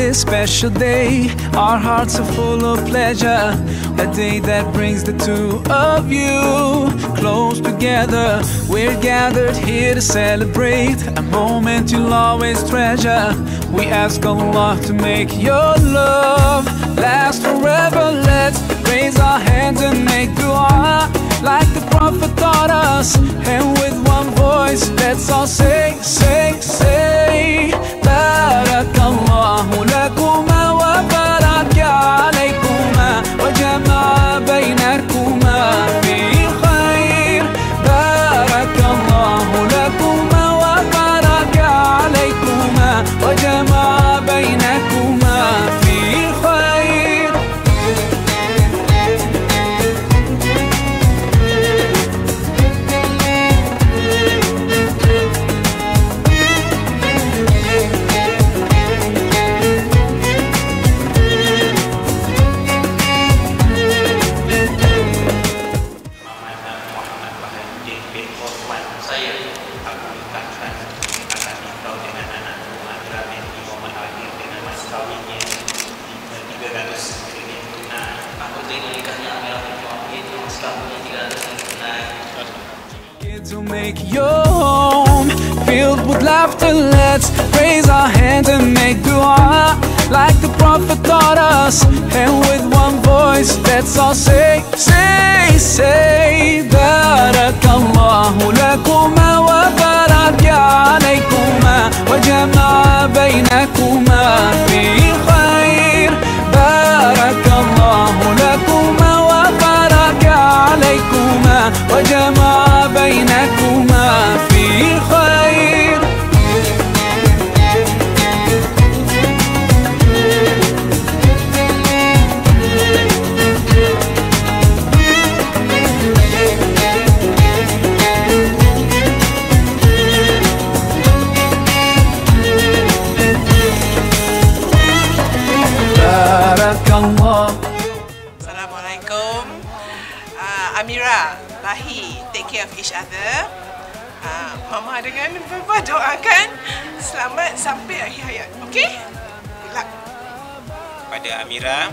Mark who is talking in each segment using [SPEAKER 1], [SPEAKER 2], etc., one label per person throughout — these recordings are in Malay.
[SPEAKER 1] this special day. Our hearts are full of pleasure, a day that brings the two of you close together. We're gathered here to celebrate a moment you'll always treasure. We ask Allah to make your love last forever. Let's raise our hands and make dua like the Prophet taught us, and with one voice let's all say, say, say, Barakallahu lakuma wa baraka alaykuma wa jama'a baynakuma fi khair. Barakallahu lakuma wa baraka alaykuma wa jama'a baynakuma fi khair. To make your home filled with laughter, let's raise our hands and make dua like the Prophet taught us, and with one voice let's all say, say, say, Barakallahu lakuma wa baraka alaykuma wa jama'a baynakuma fi khair. Barakallahu lakuma wa baraka alaykuma wa jama'a baynakuma fi khair.
[SPEAKER 2] Assalamualaikum. Amira, Bahi, take care of each other. Mama dengan Baba doakan selamat sampai akhir hayat. Okey? Good luck.
[SPEAKER 3] Pada Amira,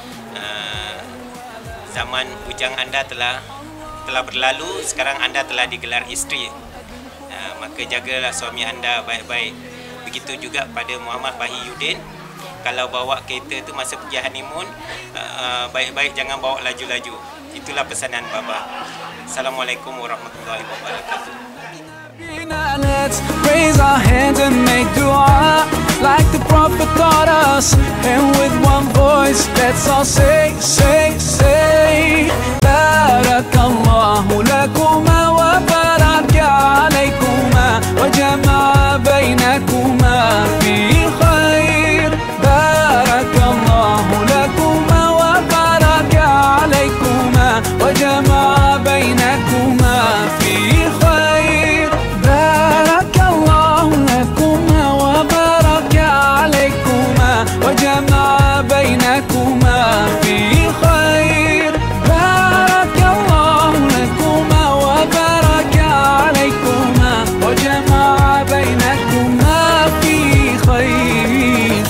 [SPEAKER 3] zaman bujang anda telah berlalu. Sekarang anda telah digelar isteri. Maka jagalah suami anda baik-baik. Begitu juga pada Muhammad Bahi Yudin. Kalau bawa kereta tu masa pergi honeymoon, baik-baik jangan bawa laju-laju. Itulah pesanan Baba. Assalamualaikum warahmatullahi wabarakatuh.
[SPEAKER 1] Let's raise our hands and make dua like the Prophet taught us, and with one voice let's all say, say, say, Barakallahu lakuma wa baraka alaykuma wa jama'a baynakuma fi khair. Barakallahu lakuma wa baraka alaykuma wa jama'a baynakuma fi khair. Barakallahu lakuma wa baraka alaykuma wa jama'a baynakuma fi khair. Barakallahu lakuma wa baraka alaykuma wa jama'a baynakuma fi khair.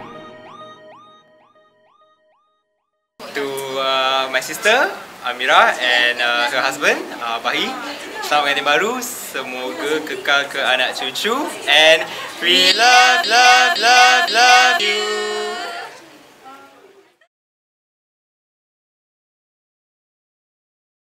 [SPEAKER 4] To my sister Amira and her husband Bahi, selamat hari baru, semoga kekal ke anak cucu, and we love you.